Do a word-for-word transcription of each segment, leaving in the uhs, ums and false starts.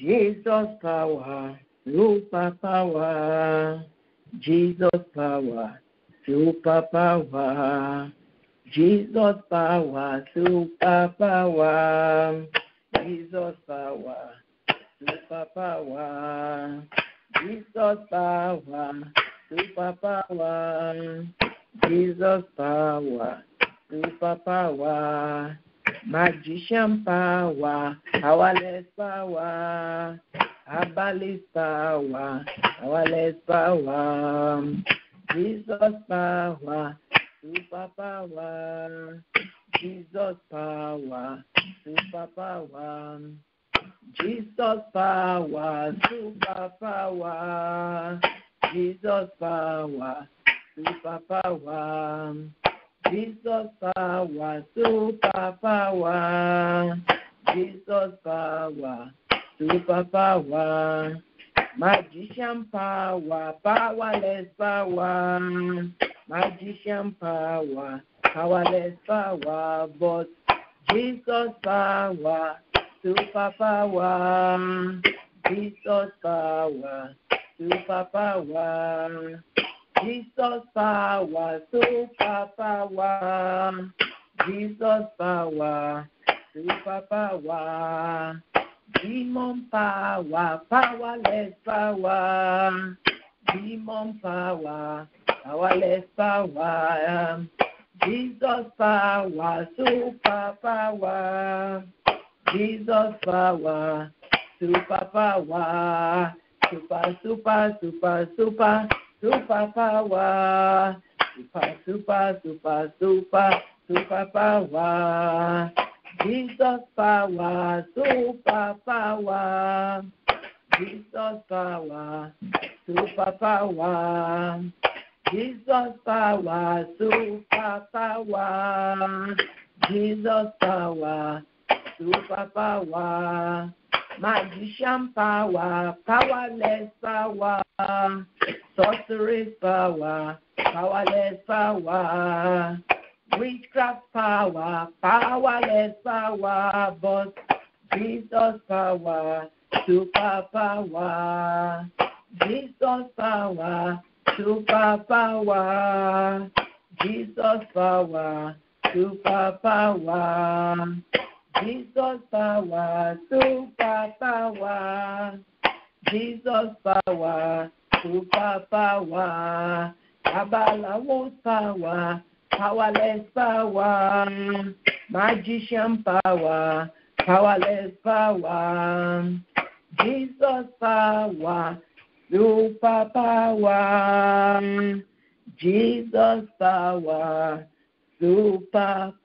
Jesus power, super power. Jesus power, super power. Jesus power, super power. Jesus power, super power. Jesus power, super power. Jesus power, super power. Magician power, powerless power. Herbalist power, powerless power. Jesus power, super power. Jesus power, super power. Jesus power, super power. Jesus power, super power. Jesus power, super power. Jesus power, super power. Magician power, powerless power. Magician power, powerless power. But Jesus power, super power. Jesus power, super power. Jesus power, super power. Jesus power, super power. Demon power, powerless power. Demon power, powerless power. Jesus power, super power. Jesus power, super power. Super, super, super, super, super power. Super, super, super, super, super power. Jesus power, super power. Jesus power, super power. Jesus power, super power. Jesus power, super power. Magician power, powerless power. Sorcery power, powerless power. Witchcraft power, powerless power. But Jesus power, super power. Jesus power, super power. Jesus power, super power. Jesus power, super power. Jesus power, super power. Abalawo power, powerless power. Magician power, powerless power. Jesus power, super power. Jesus power, super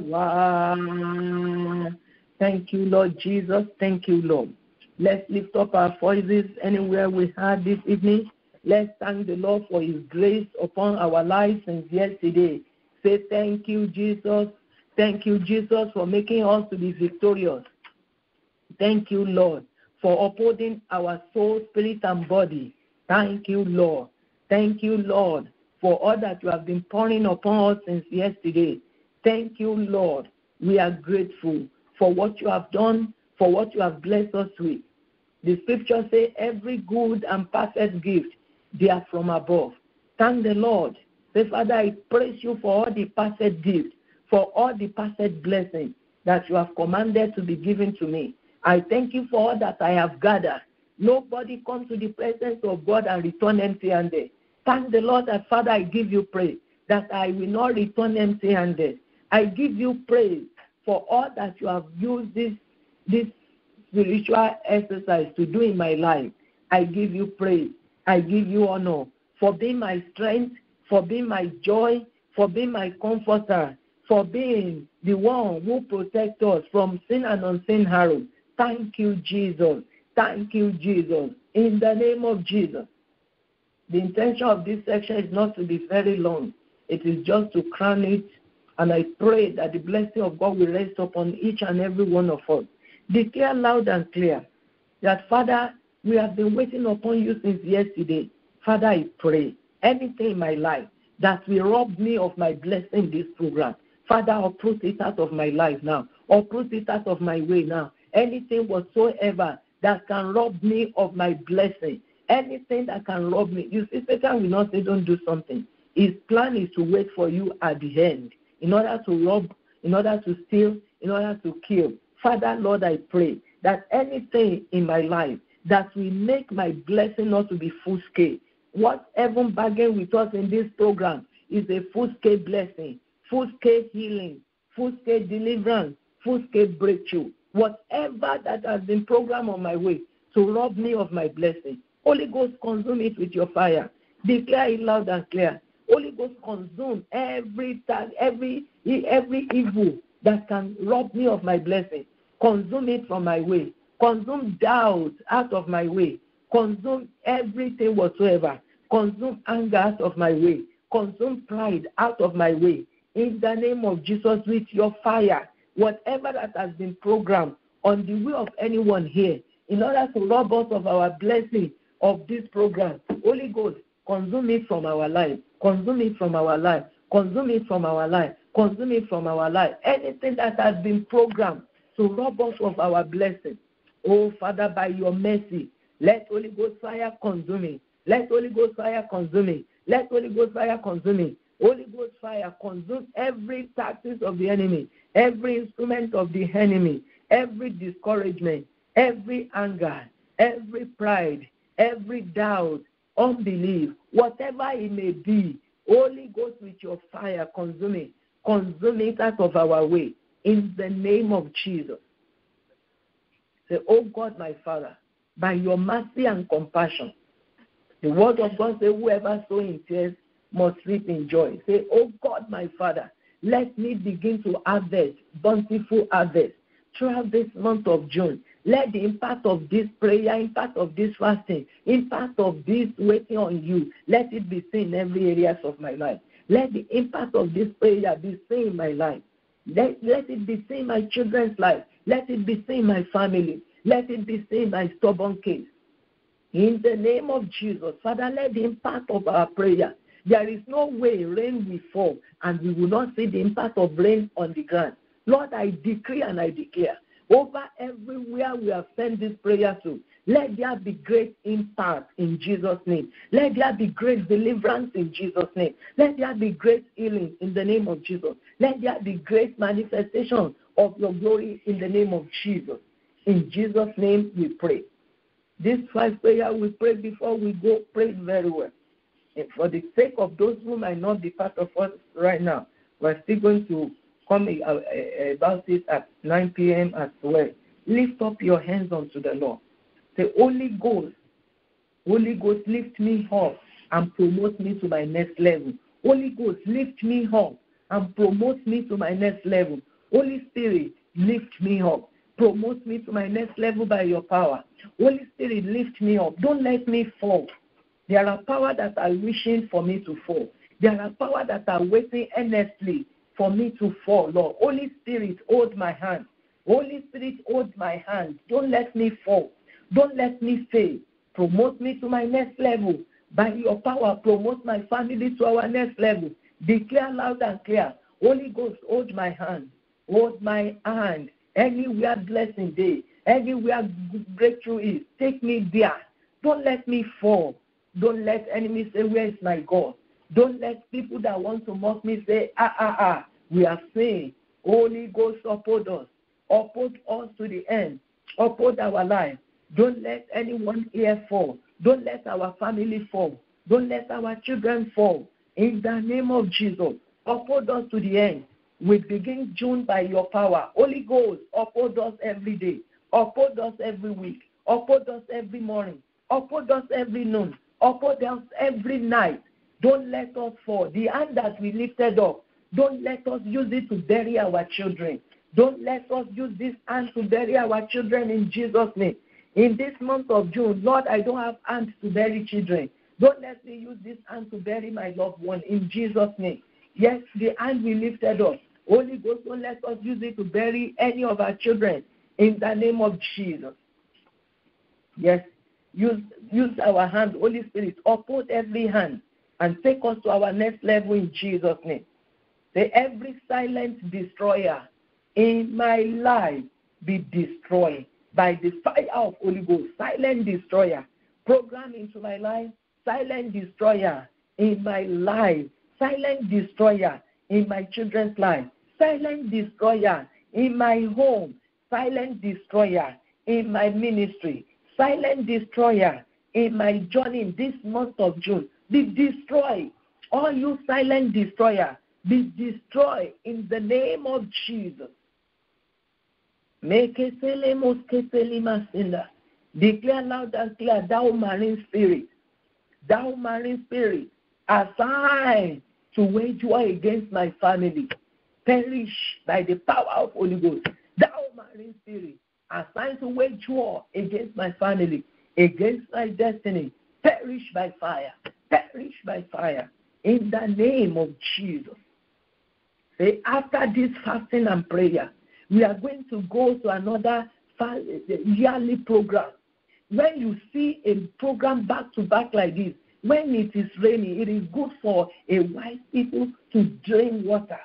power. Thank you, Lord Jesus. Thank you, Lord. Let's lift up our voices anywhere we are this evening. Let's thank the Lord for his grace upon our lives since yesterday. Say thank you, Jesus. Thank you, Jesus, for making us to be victorious. Thank you, Lord, for upholding our soul, spirit, and body. Thank you, Lord. Thank you, Lord, for all that you have been pouring upon us since yesterday. Thank you, Lord. We are grateful for what you have done, for what you have blessed us with. The scripture says every good and perfect gift, they are from above. Thank the Lord. Say, Father, I praise you for all the perfect gifts, for all the perfect blessings that you have commanded to be given to me. I thank you for all that I have gathered. Nobody comes to the presence of God and return empty-handed. Thank the Lord that, Father, I give you praise, that I will not return empty-handed. I give you praise for all that you have used this, this spiritual exercise to do in my life. I give you praise. I give you honor for being my strength, for being my joy, for being my comforter, for being the one who protects us from sin and unseen harm. Thank you, Jesus. Thank you, Jesus. In the name of Jesus. The intention of this section is not to be very long. It is just to crown it. And I pray that the blessing of God will rest upon each and every one of us. Declare loud and clear that, Father, we have been waiting upon you since yesterday. Father, I pray anything in my life that will rob me of my blessing in this program, Father, uproot it out of my life now. Uproot it out of my way now. Anything whatsoever that can rob me of my blessing, anything that can rob me. You see, Satan will not say don't do something. His plan is to wait for you at the end in order to rob, in order to steal, in order to kill. Father, Lord, I pray that anything in my life that will make my blessing not to be full scale, what heaven bargained with us in this program is a full scale blessing, full scale healing, full scale deliverance, full scale breakthrough. Whatever that has been programmed on my way to rob me of my blessing, Holy Ghost, consume it with your fire. Declare it loud and clear. Holy Ghost, consume every every every evil that can rob me of my blessing. Consume it from my way. Consume doubt out of my way. Consume everything whatsoever. Consume anger out of my way. Consume pride out of my way. In the name of Jesus, with your fire, whatever that has been programmed on the way of anyone here, in order to rob us of our blessing of this program, Holy Ghost, consume it from our life. Consume it from our life. Consume it from our life. Consume it from our life. Anything that has been programmed to rob us of our blessing. Oh, Father, by your mercy, let Holy Ghost fire consume it. Let Holy Ghost fire consume it. Let Holy Ghost fire consume it. Holy Ghost fire consume every tactics of the enemy, every instrument of the enemy, every discouragement, every anger, every pride, every doubt, unbelief, whatever it may be. Holy Ghost, with your fire, consume it. Consume it out of our way. In the name of Jesus. Say, oh God, my Father, by your mercy and compassion, the word of God says, whoever sows in tears must reap in joy. Say, oh God, my Father, let me begin to harvest, bountiful harvest throughout this month of June. Let the impact of this prayer, impact of this fasting, impact of this waiting on you, let it be seen in every areas of my life. Let the impact of this prayer be seen in my life. Let, let it be seen in my children's life. Let it be seen in my family. Let it be seen in my stubborn case. In the name of Jesus, Father, let the impact of our prayer. There is no way rain will fall and we will not see the impact of rain on the ground. Lord, I decree and I declare, over everywhere we have sent this prayer to, let there be great impact in Jesus' name. Let there be great deliverance in Jesus' name. Let there be great healing in the name of Jesus. Let there be great manifestation of your glory in the name of Jesus. In Jesus' name we pray. This five prayer we pray before we go, pray very well. And for the sake of those who might not be part of us right now, we're still going to come about it at nine p.m. as well. Lift up your hands unto the Lord. Say, Holy Ghost, Holy Ghost, lift me up and promote me to my next level. Holy Ghost, lift me up and promote me to my next level. Holy Spirit, lift me up. Promote me to my next level by your power. Holy Spirit, lift me up. Don't let me fall. There are power that are wishing for me to fall. There are power that are waiting earnestly for me to fall, Lord. Holy Spirit, hold my hand. Holy Spirit, hold my hand. Don't let me fall. Don't let me fail. Promote me to my next level. By your power, promote my family to our next level. Declare loud and clear. Holy Ghost, hold my hand. Hold my hand. Anywhere blessing day, anywhere breakthrough is, take me there. Don't let me fall. Don't let enemies say, where is my God? Don't let people that want to mock me say, ah, ah, ah. We are saying, Holy Ghost, uphold us. Uphold us to the end. Uphold our life. Don't let anyone here fall. Don't let our family fall. Don't let our children fall. In the name of Jesus, uphold us to the end. We begin June by your power. Holy Ghost, uphold us every day. Uphold us every week. Uphold us every morning. Uphold us every noon. Uphold us every night. Don't let us fall. The hand that we lifted up, don't let us use it to bury our children. Don't let us use this hand to bury our children in Jesus' name. In this month of June, Lord, I don't have hands to bury children. Don't let me use this hand to bury my loved one in Jesus' name. Yes, the hand we lifted up. Holy Ghost, don't let us use it to bury any of our children in the name of Jesus. Yes, use, use our hand, Holy Spirit, uphold every hand and take us to our next level in Jesus' name. Say, every silent destroyer in my life be destroyed. by the fire of Holy Ghost. Silent destroyer. Program into my life. Silent destroyer in my life. Silent destroyer in my children's life. Silent destroyer in my home. Silent destroyer in my ministry. Silent destroyer in my journey this month of June. Be destroyed. All you silent destroyer, be destroyed in the name of Jesus. Declare loud and clear, thou marine spirit, thou marine spirit, assigned to wage war against my family, perish by the power of Holy Ghost. Thou marine spirit, assigned to wage war against my family, against my destiny, perish by fire, perish by fire, in the name of Jesus. Say, after this fasting and prayer, we are going to go to another yearly program. When you see a program back to back like this, when it is raining, it is good for a wise people to drain water.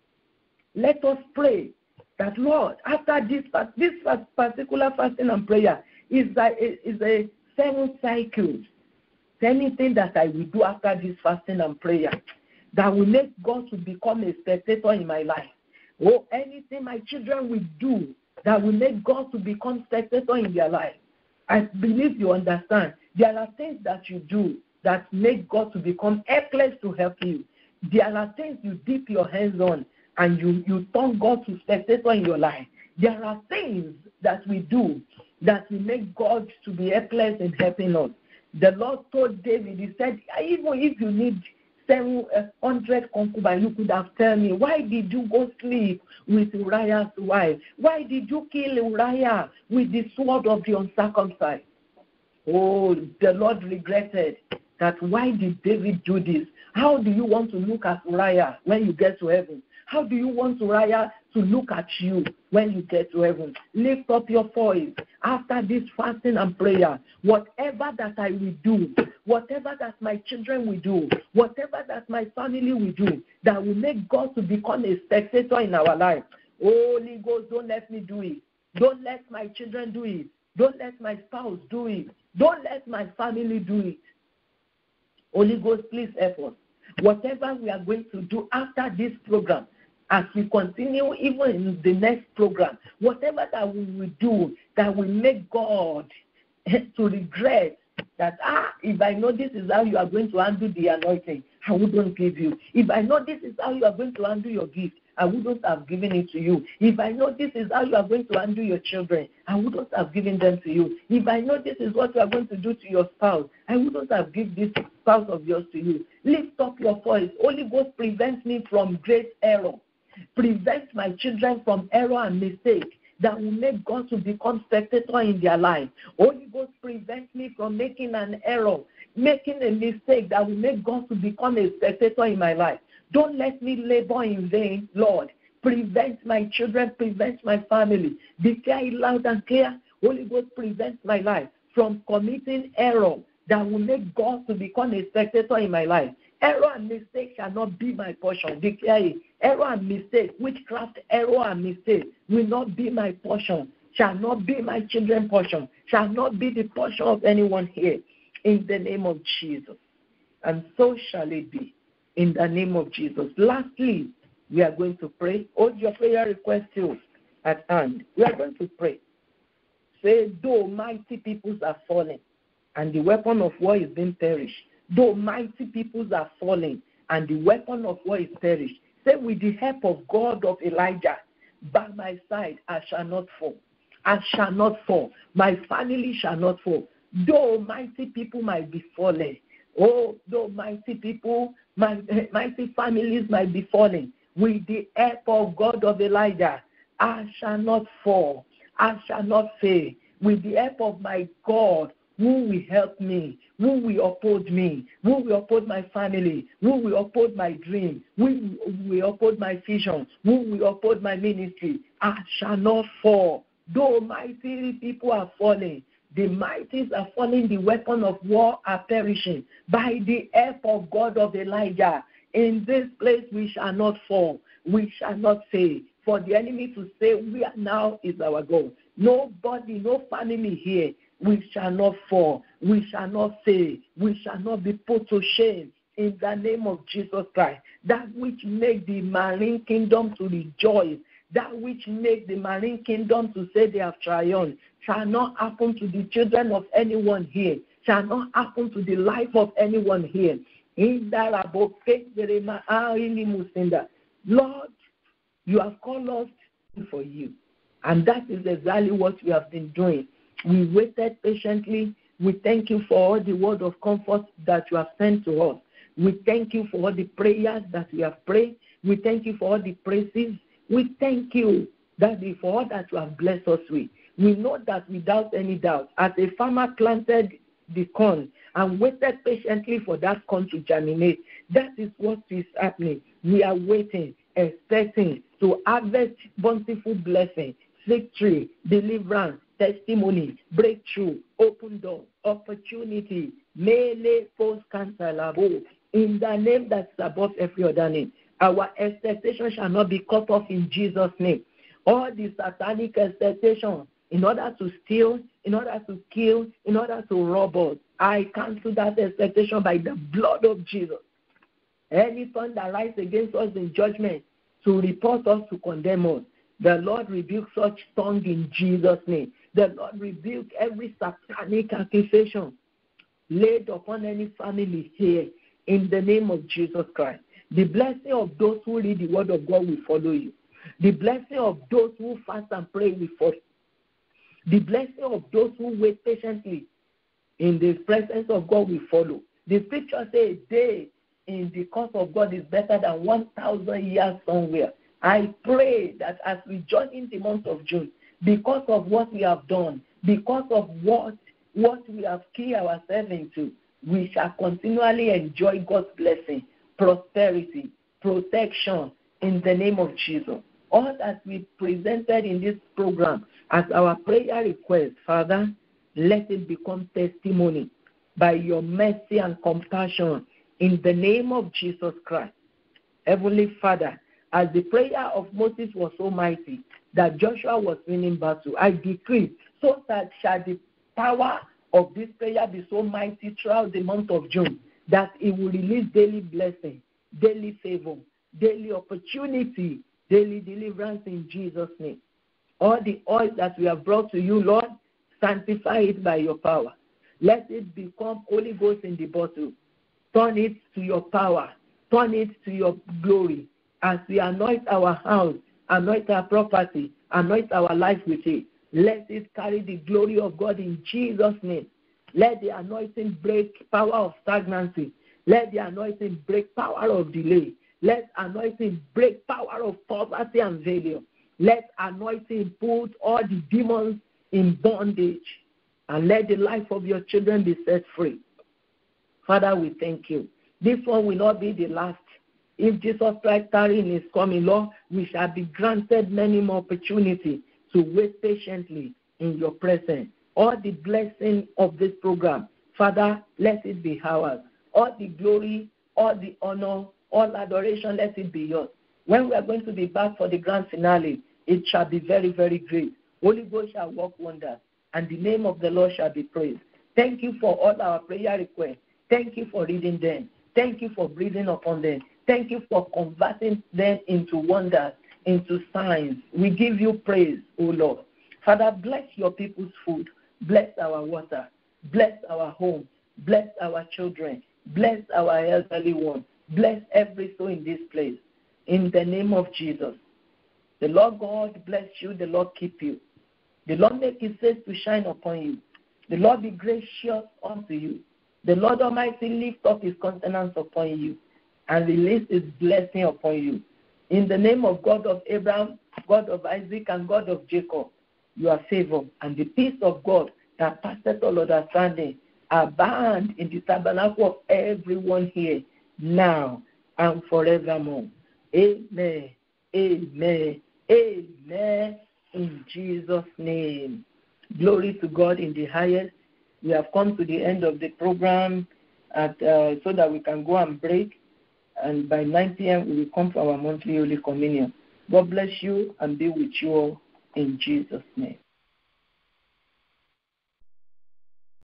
Let us pray that, Lord, after this this particular fasting and prayer is a, is a seven cycles. Anything that I will do after this fasting and prayer that will make God to become a spectator in my life. Or anything my children will do that will make God to become spectator in their life. I believe you understand. There are things that you do that make God to become helpless to help you. There are things you dip your hands on and you, you turn God to spectator in your life. There are things that we do that will make God to be helpless in helping us. The Lord told David, he said, even if you need seven hundred concubines, you could have told me, why did you go sleep with Uriah's wife? Why did you kill Uriah with the sword of the uncircumcised? Oh, the Lord regretted that. Why did David do this? How do you want to look at Uriah when you get to heaven? How do you want Uriah to look at you when you get to heaven? Lift up your voice after this fasting and prayer. Whatever that I will do, whatever that my children will do, whatever that my family will do, that will make God to become a spectator in our life. Holy Ghost, don't let me do it. Don't let my children do it. Don't let my spouse do it. Don't let my family do it. Holy Ghost, please help us. Whatever we are going to do after this program, as we continue even in the next program, whatever that we will do that will make God to regret that, ah, if I know this is how you are going to handle the anointing, I wouldn't give you. If I know this is how you are going to handle your gift, I wouldn't have given it to you. If I know this is how you are going to handle your children, I wouldn't have given them to you. If I know this is what you are going to do to your spouse, I wouldn't have given this spouse of yours to you. Lift up your voice. Holy Ghost prevents me from great error. Prevent my children from error and mistake that will make God to become spectator in their life. Holy Ghost prevent me from making an error, making a mistake that will make God to become a spectator in my life. Don't let me labor in vain, Lord. Prevent my children, prevent my family. Declare it loud and clear. Holy Ghost prevent my life from committing error that will make God to become a spectator in my life. Error and mistake shall not be my portion. Declare it. Error and mistake, witchcraft, error and mistake will not be my portion, shall not be my children's portion, shall not be the portion of anyone here. In the name of Jesus. And so shall it be. In the name of Jesus. Lastly, we are going to pray. Hold your prayer request still at hand. We are going to pray. Say, though mighty peoples are falling, and the weapon of war is being perished. Though mighty peoples are falling, and the weapon of war is perished. Say, with the help of God of Elijah, by my side, I shall not fall. I shall not fall. My family shall not fall. Though mighty people might be falling. Oh, though mighty people, my, mighty families might be falling. With the help of God of Elijah, I shall not fall. I shall not fail. With the help of my God, who will help me, who will uphold me, who will uphold my family, who will uphold my dream, who will uphold my vision, who will uphold my ministry. I shall not fall. Though mighty people are falling, the mighties are falling, the weapon of war are perishing. By the help of God of Elijah, in this place we shall not fall, we shall not fail. For the enemy to say, we are now is our God. Nobody, no family here, we shall not fall. We shall not fail. We shall not be put to shame. In the name of Jesus Christ, that which make the marine kingdom to rejoice, that which make the marine kingdom to say they have triumphed, shall not happen to the children of anyone here, shall not happen to the life of anyone here. In that Lord, you have called us for you, and that is exactly what we have been doing. We waited patiently. We thank you for all the word of comfort that you have sent to us. We thank you for all the prayers that we have prayed. We thank you for all the praises. We thank you that for all that you have blessed us with. We know that without any doubt, as a farmer planted the corn and waited patiently for that corn to germinate, that is what is happening. We are waiting, expecting to harvest bountiful blessing, victory, deliverance, testimony, breakthrough, open door, opportunity, mele post cancer labo. In the name that's above every other name, our expectation shall not be cut off in Jesus' name. All the satanic expectation, in order to steal, in order to kill, in order to rob us, I cancel that expectation by the blood of Jesus. Any tongue that rises against us in judgment to report us, to condemn us, the Lord rebuke such tongue in Jesus' name. The Lord rebuke every satanic accusation laid upon any family here in the name of Jesus Christ. The blessing of those who read the word of God will follow you. The blessing of those who fast and pray will follow. The blessing of those who wait patiently in the presence of God will follow. The scripture says a day in the course of God is better than one thousand years somewhere. I pray that as we join in the month of June, because of what we have done, because of what, what we have keyed ourselves into, we shall continually enjoy God's blessing, prosperity, protection in the name of Jesus. All that we presented in this program as our prayer request, Father, let it become testimony by your mercy and compassion in the name of Jesus Christ. Heavenly Father, as the prayer of Moses was so mighty that Joshua was winning battle, I decree, so that shall the power of this prayer be so mighty throughout the month of June that it will release daily blessing, daily favor, daily opportunity, daily deliverance in Jesus' name. All the oil that we have brought to you, Lord, sanctify it by your power. Let it become Holy Ghost in the bottle. Turn it to your power. Turn it to your glory. As we anoint our house, anoint our property, anoint our life with it, let it carry the glory of God in Jesus' name. Let the anointing break power of stagnancy. Let the anointing break power of delay. Let anointing break power of poverty and failure. Let anointing put all the demons in bondage. And let the life of your children be set free. Father, we thank you. This one will not be the last. If Jesus Christ tarrying is coming, Lord, we shall be granted many more opportunities to wait patiently in your presence. All the blessing of this program, Father, let it be ours. All the glory, all the honor, all adoration, let it be yours. When we are going to be back for the grand finale, it shall be very, very great. Holy Ghost shall work wonders, and the name of the Lord shall be praised. Thank you for all our prayer requests. Thank you for reading them. Thank you for breathing upon them. Thank you for converting them into wonders, into signs. We give you praise, O Lord. Father, bless your people's food. Bless our water. Bless our home. Bless our children. Bless our elderly ones. Bless every soul in this place. In the name of Jesus. The Lord God bless you. The Lord keep you. The Lord make his face to shine upon you. The Lord be gracious unto you. The Lord Almighty lift up his countenance upon you and release his blessing upon you. In the name of God of Abraham, God of Isaac, and God of Jacob, you are favored, and the peace of God that passeth all understanding abound in the tabernacle of everyone here, now and forevermore. Amen. Amen. Amen. In Jesus' name. Glory to God in the highest. We have come to the end of the program at, uh, so that we can go and break. And by nine p.m. we will come for our monthly Holy Communion. God bless you and be with you all in Jesus' name.